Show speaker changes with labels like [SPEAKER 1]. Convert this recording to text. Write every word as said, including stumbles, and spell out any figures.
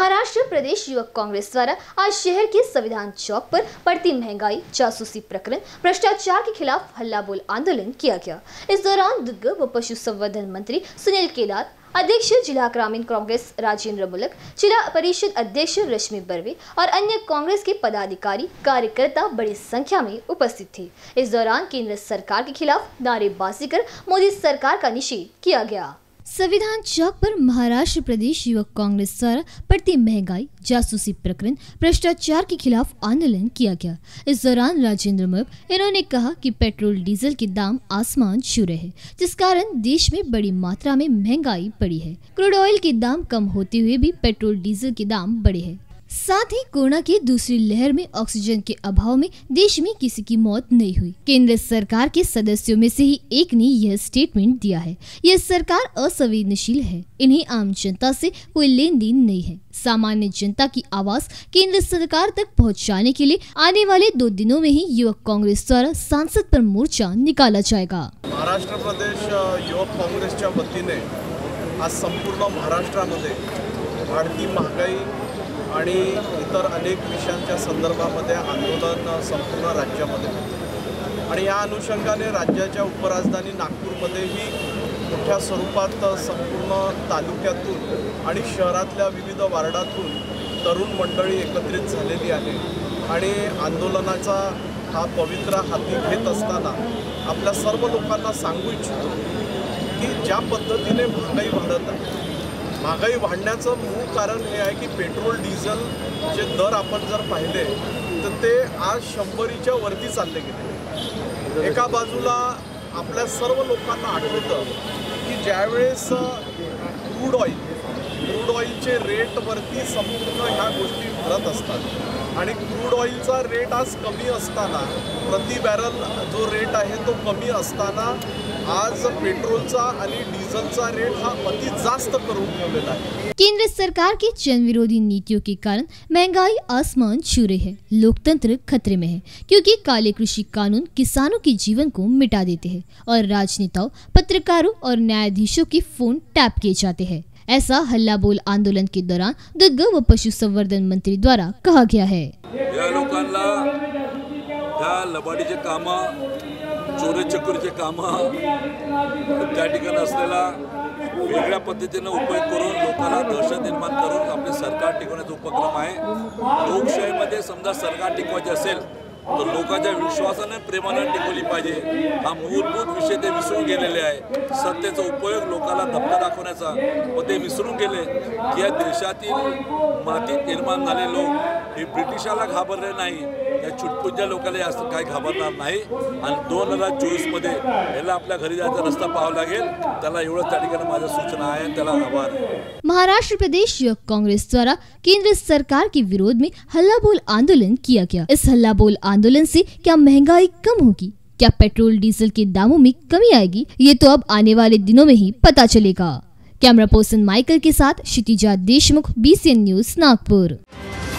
[SPEAKER 1] महाराष्ट्र प्रदेश युवक कांग्रेस द्वारा आज शहर के संविधान चौक पर बढ़ती महंगाई, जासूसी प्रकरण, भ्रष्टाचार के खिलाफ हल्ला बोल आंदोलन किया गया। इस दौरान दुग्ध व पशु संवर्धन मंत्री सुनील केदार, अध्यक्ष जिला ग्रामीण कांग्रेस राजेंद्र मुलक, जिला परिषद अध्यक्ष रश्मि बर्वे और अन्य कांग्रेस के पदाधिकारी कार्यकर्ता बड़ी संख्या में उपस्थित थे। इस दौरान केंद्र सरकार के खिलाफ नारेबाजी कर मोदी सरकार का निषेध किया गया। संविधान चौक पर महाराष्ट्र प्रदेश युवक कांग्रेस द्वारा बढ़ती महंगाई, जासूसी प्रकरण, भ्रष्टाचार के खिलाफ आंदोलन किया गया। इस दौरान राजेंद्र मुलक इन्होंने कहा कि पेट्रोल डीजल के दाम आसमान छू रहे हैं, जिस कारण देश में बड़ी मात्रा में महंगाई बढ़ी है। क्रूड ऑयल के दाम कम होते हुए भी पेट्रोल डीजल के दाम बढ़े हैं। साथ ही कोरोना की दूसरी लहर में ऑक्सीजन के अभाव में देश में किसी की मौत नहीं हुई। केंद्र सरकार के सदस्यों में से ही एक ने यह स्टेटमेंट दिया है, यह सरकार असंवेदनशील है, इन्हें आम जनता से कोई लेन देन नहीं है। सामान्य जनता की आवाज केंद्र सरकार तक पहुंचाने के लिए आने वाले दो दिनों में ही युवक कांग्रेस द्वारा सांसद पर मोर्चा निकाला जाएगा।
[SPEAKER 2] महाराष्ट्र प्रदेश युवक काँग्रेसच्या वतीने आज संपूर्ण महाराष्ट्रामध्ये वाढती महागाई आणि इतर अनेक विषयांच्या संदर्भामध्ये आंदोलन संपूर्ण राज्यामध्ये आणि या अनुषंगाने राज्याच्या उपराजधानी नागपूरमध्येही मोठ्या स्वरूपात संपूर्ण तालुक्यातून आणि शहरातल्या विविध वार्डातून तरुण मंडळी एकत्रित झालेली आहे आणि आंदोलनाचा हा पवित्र हाती घेत असताना आपल्या सर्व लोकांना सांगू इच्छितो की ज्या पद्धतीने महागाई वाढत आहे, महागाई वाढण्याचं मूळ कारण हे आहे की पेट्रोल डिझेल चे दर आपण जर पाहिले तर ते आज शंभरीच्या वरती चालले गेले। एका बाजूला आपल्या सर्व लोकांना आठवतं की ज्यावेळेस क्रूड ऑइल क्रूड ऑइलचे रेटवरती संपूर्ण ह्या गोष्टी घडत असतात आणि क्रूड ऑइलचा रेट आज कमी असताना, प्रति बॅरल जो रेट आहे तो कमी असताना आज पेट्रोलचा आणि डीजलचा रेट हा अति जास्त करून ठेवलेला आहे।
[SPEAKER 1] केंद्र सरकार की जन विरोधी नीतियों के कारण महंगाई आसमान छू रही है। लोकतंत्र खतरे में है क्योंकि काले कृषि कानून किसानों के जीवन को मिटा देते हैं और राजनेताओं, पत्रकारों और न्यायाधीशों के फोन टैप किए जाते हैं। ऐसा हल्ला बोल आंदोलन के दौरान दुग्ध व पशु संवर्धन मंत्री द्वारा कहा गया है।
[SPEAKER 3] या लोकांना त्या लबाडीचे काम, चोरी चकोरीचे काम, त्या ठिकाणी असलेला वेगळ्या पद्धतीने उपयोग करून लोकांना दहशत निर्माण करून आपले सरकार टिकवण्याचा उपक्रम आहे। लोकशाहीमध्ये समजा सरकार टिकवायचे असेल तर लोकांच्या विश्वासाने, प्रेमाने टिकवली पाहिजे, हा मूलभूत विषय ते विसरून गेलेले आहे। सत्तेचा उपयोग लोकांना धमका दाखवण्याचा व ते विसरून गेले की या देशातील मातीत निर्माण झाले लोक हे ब्रिटिशाला घाबरले नाही, या छुटपुंज्या लोकांना जास्त काही घाबरणार नाही आणि दोन हजार चोवीस मध्ये याला आपल्या घरी जायचा रस्ता पाहावा लागेल। त्याला एवढंच त्या ठिकाणी माझ्या सूचना आहे, त्याला आभार आहे।
[SPEAKER 1] महाराष्ट्र प्रदेश युवक कांग्रेस द्वारा केंद्र सरकार के विरोध में हल्ला बोल आंदोलन किया गया। इस हल्ला बोल आंदोलन से क्या महंगाई कम होगी, क्या पेट्रोल डीजल के दामों में कमी आएगी, ये तो अब आने वाले दिनों में ही पता चलेगा। कैमरा पर्सन माइकल के साथ Kshitija Deshmukh, V C N news Nagpur.